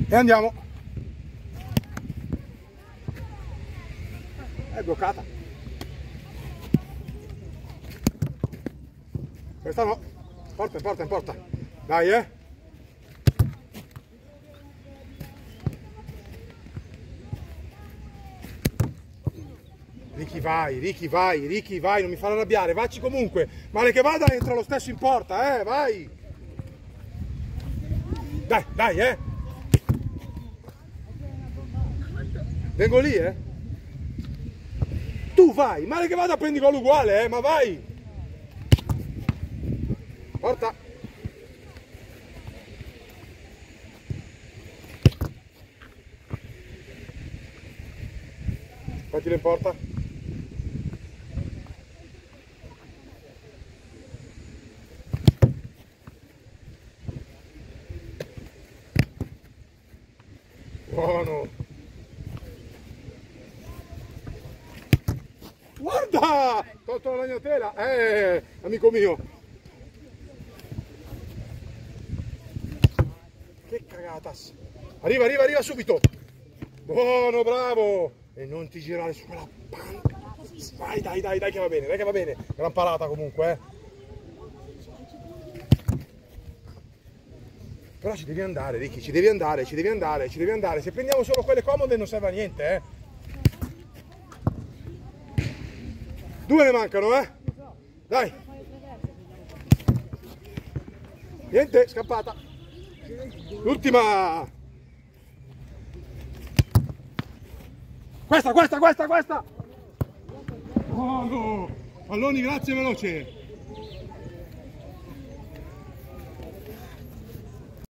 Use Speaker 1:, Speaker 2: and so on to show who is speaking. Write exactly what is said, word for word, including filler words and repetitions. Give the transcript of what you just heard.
Speaker 1: E andiamo. È bloccata. Questa no. Porta, in porta, in porta. Dai, eh. Ricky vai, Ricky vai, Ricky vai, non mi far arrabbiare, vacci comunque. Male che vada entra lo stesso in porta, eh, vai. Dai, dai, eh. Vengo lì, eh. Tu vai, male che vada prendi gol uguale, eh, ma vai. Porta. Mettilo in porta. Buono. Guarda! Tolto la ragnatela, eh, amico mio. Che cagatas. Arriva, arriva, arriva subito. Buono, bravo. E non ti girare su quella panca. Vai, dai, dai, dai che va bene, dai che va bene. Gran parata comunque, eh. Però ci devi andare, Ricky, ci devi andare, ci devi andare, ci devi andare. Se prendiamo solo quelle comode non serve a niente, eh. Due ne mancano, eh. Dai. Niente, scappata. L'ultima. Questa, questa, questa, questa. Oh no. Palloni, grazie, veloce.